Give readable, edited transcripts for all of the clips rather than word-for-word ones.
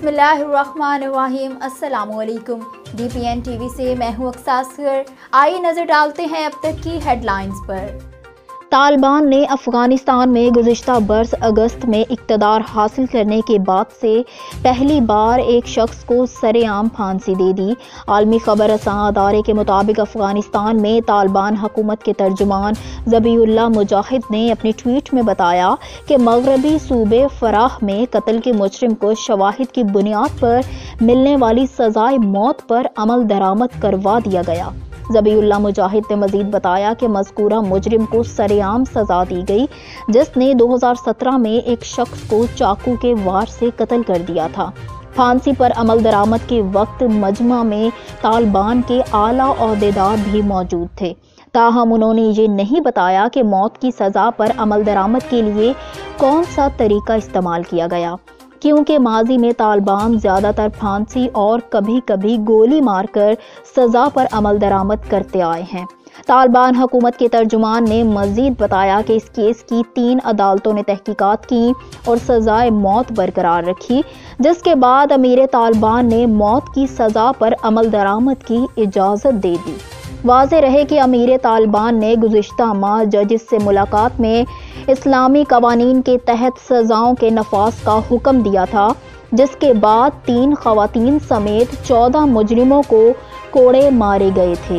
बिस्मिल्लाहिर्रहमानिर्रहीम। अस्सलाम वालेकुम। DPN TV से मैं हूँ अक्सा असगर। आइए नजर डालते हैं अब तक की हेडलाइंस पर। तालिबान ने अफगानिस्तान में गुज़िश्ता बरस अगस्त में इक़्तिदार हासिल करने के बाद से पहली बार एक शख्स को सरेआम फांसी दे दी। आलमी खबर रसां अदारे के मुताबिक अफगानिस्तान में तालिबान हुकूमत के तर्जुमान ज़बीहुल्लाह मुजाहिद ने अपने ट्वीट में बताया कि मगरबी सूबे फराह में कत्ल के मुजरिम को शवाहिद की बुनियाद पर मिलने वाली सजाए मौत पर अमल दरामद करवा दिया गया। ज़बीहुल्लाह मुजाहिद ने मजीद बताया कि मज़कूरा मुजरिम को सरेआम सजा दी गई, जिसने 2017 में एक शख्स को चाकू के वार से कत्ल कर दिया था। फांसी पर अमल दरामद के वक्त मजमा में तालिबान के आला ओहदेदार भी मौजूद थे, ताहम उन्होंने ये नहीं बताया कि मौत की सज़ा पर अमल दरामद के लिए कौन सा तरीका इस्तेमाल किया गया, क्योंकि माजी में तालिबान ज़्यादातर फांसी और कभी कभी गोली मारकर सज़ा पर अमल दरामद करते आए हैं। तालिबान हुकूमत के तर्जुमान ने मजीद बताया कि इस केस की 3 अदालतों ने तहकीकात की और सज़ाए मौत बरकरार रखी, जिसके बाद अमीर तालिबान ने मौत की सज़ा पर अमल दरामद की इजाज़त दे दी। वाज़ेह रहे कि अमीर तालिबान ने गुज़िश्ता माह जजिस से मुलाकात में इस्लामी कवानीन के तहत सज़ाओं के नफाज का हुक्म दिया था, जिसके बाद 3 ख़वातीन समेत 14 मुजरिमों को कोड़े मारे गए थे।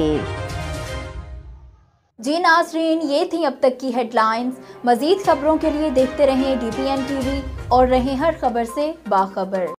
जी नाज़रीन, ये थी अब तक की हेडलाइंस। मज़ीद खबरों के लिए देखते रहें DPN TV और रहें हर खबर से बाखबर।